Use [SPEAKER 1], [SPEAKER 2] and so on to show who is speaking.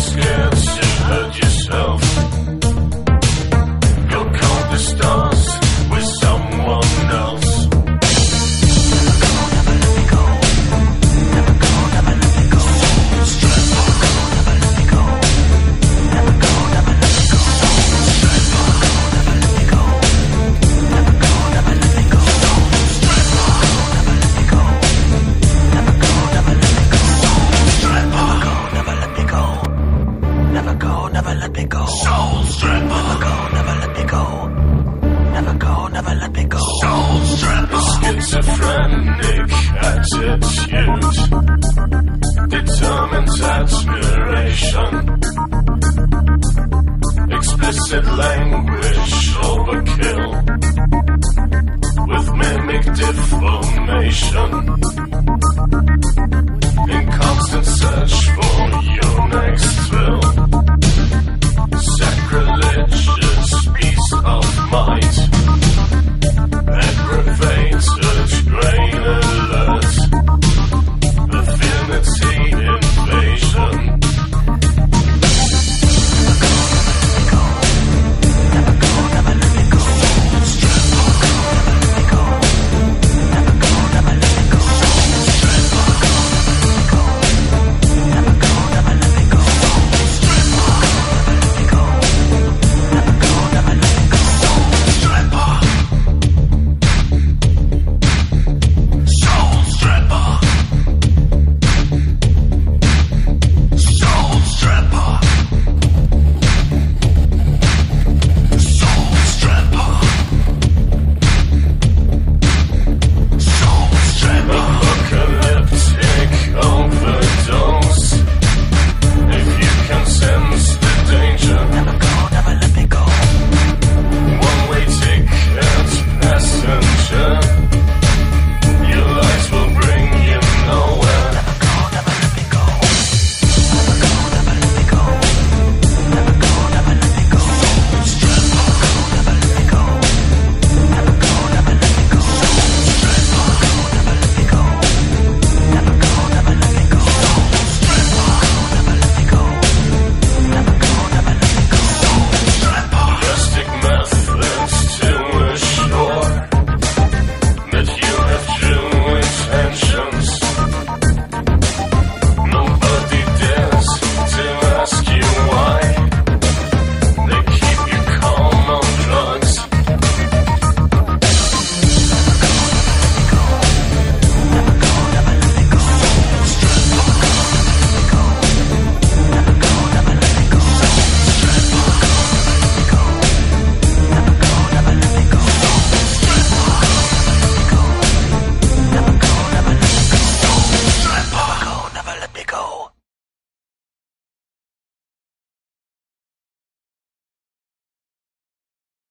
[SPEAKER 1] scared to hurt yourself. You'll count the stars with someone else.
[SPEAKER 2] Never let me go. Never go, never let me go. Never go, never let me go. Never go, never let me go. Never let me go. Never go, never let me go. Never let me go. Never go, never let me go. Never let me go. Never go, never let me go.
[SPEAKER 1] Soul Strapper.
[SPEAKER 2] Never go, never let me go. Never go, never let me go.
[SPEAKER 1] Soul Strapper. Schizophrenic attitude, determined admiration, explicit language overkill with mimic deformation.